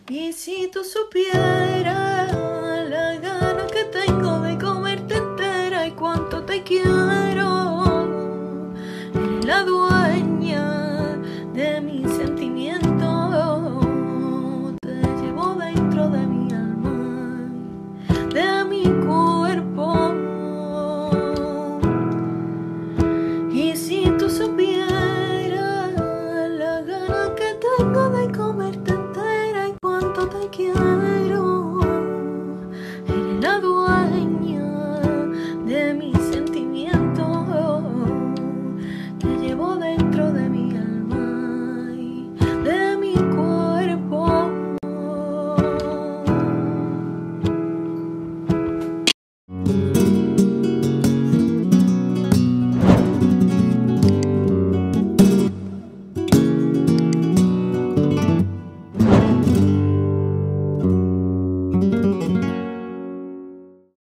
Y si tú supieras la gana que tengo de comerte entera y cuánto te quiero, eres la dueña de mis sentimientos, te llevo dentro de mi alma, de mi cuerpo. Y si tú supieras la gana que tengo de comerte entera y cuánto te quiero, eres la dueña de mis sentimientos, te llevo dentro de mi alma y de mi cuerpo.